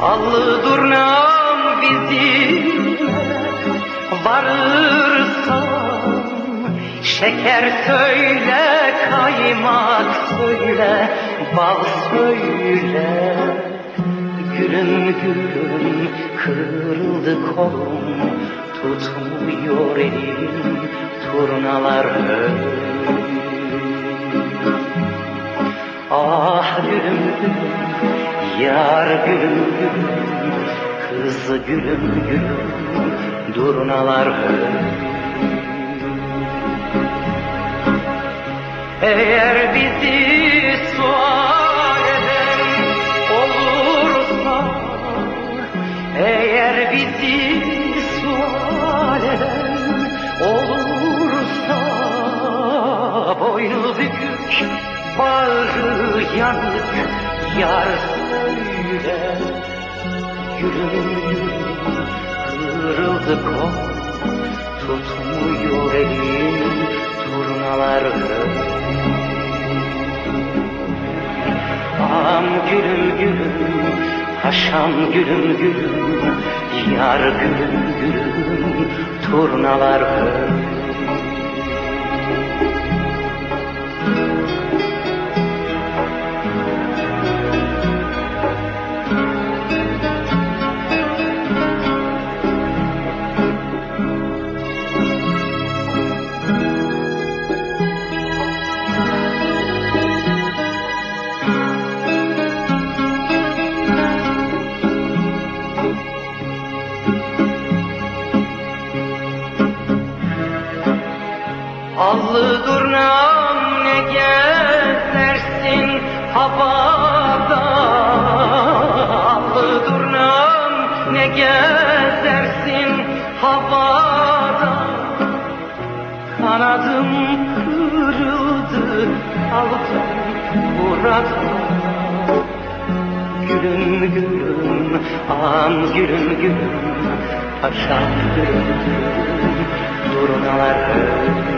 Allı durnam bizim varırsan, şeker söyle, kaymak söyle, bal söyle. Gülüm gülüm kırıldı kolum, tutmuyor elim turnalar öyle. Ah gülüm gülüm, yar gülüm gülüm, kız gülüm gülüm, durnalar öyle. Eğer bizi sual eden olursa, eğer bizi sual eden olursa, boynu bükük, bağrı yanık, yar söyle. Gülüm gülüm kırıldı kol, tutmuyor elim turnalar öyle. Ağam gülüm gülüm, paşam gülüm gülüm, yar gülüm gülüm, turnalar öyle. Allı durnam ne gezersin havada, allı durnam ne gezersin havada. Kanadım kırıldı, kaldım burada. Gülüm gülüm, ağam gülüm gülüm, paşam gülüm gülüm, durnalar öyle.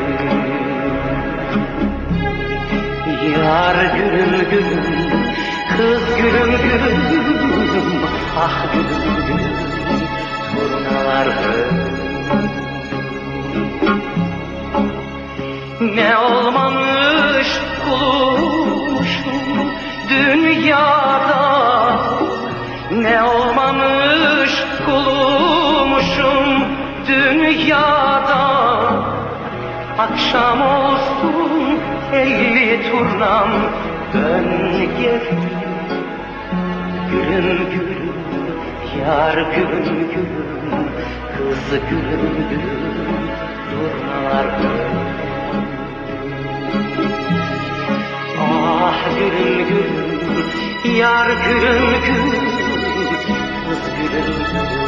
Yar gülüm gülüm, kız gülüm gülüm, ah gülüm gülüm, turnalar öyle. Ne olmamış kulmuşum dünyada, ne olmamış kulmuşum dünyada. Akşam olsun elli turnam, dön gel. Gülüm gülüm, yar gülüm gülüm, kız gülüm gülüm, durnalar öyle. Ah gülüm gülüm, yar gülüm gülüm, kız gülüm gülüm,